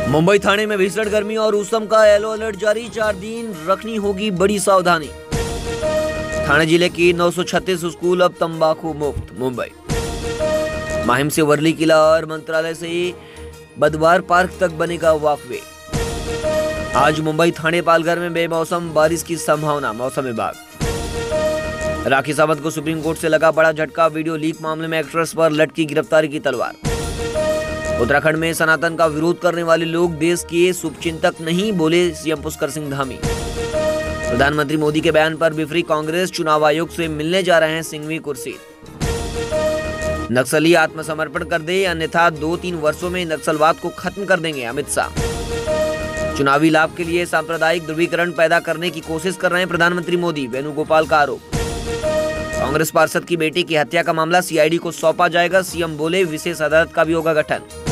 मुंबई थाने में भीषण गर्मी और ऊष्म का येलो अलर्ट जारी, 4 दिन रखनी होगी बड़ी सावधानी। थाने जिले की 936 स्कूल अब तंबाकू मुक्त। मुंबई माहिम से वर्ली किला और मंत्रालय से बदवार पार्क तक बनेगा वॉकवे। आज मुंबई थाने पालघर में बेमौसम बारिश की संभावना, मौसम विभाग। राखी सावंत को सुप्रीम कोर्ट से लगा बड़ा झटका, वीडियो लीक मामले में एक्ट्रेस पर लटकी गिरफ्तारी की तलवार। उत्तराखंड में सनातन का विरोध करने वाले लोग देश के शुभचिंतक नहीं, बोले सीएम पुष्कर सिंह धामी। प्रधानमंत्री मोदी के बयान पर बिफरी कांग्रेस, चुनाव आयोग से मिलने जा रहे हैं सिंघवी कुर्सी। नक्सली आत्मसमर्पण कर दे अन्यथा 2-3 वर्षों में नक्सलवाद को खत्म कर देंगे, अमित शाह। चुनावी लाभ के लिए सांप्रदायिक ध्रुवीकरण पैदा करने की कोशिश कर रहे हैं प्रधानमंत्री मोदी, वेणुगोपाल का आरोप। कांग्रेस पार्षद की बेटी की हत्या का मामला सीआईडी को सौंपा जाएगा, सीएम बोले विशेष अदालत का भी होगा गठन।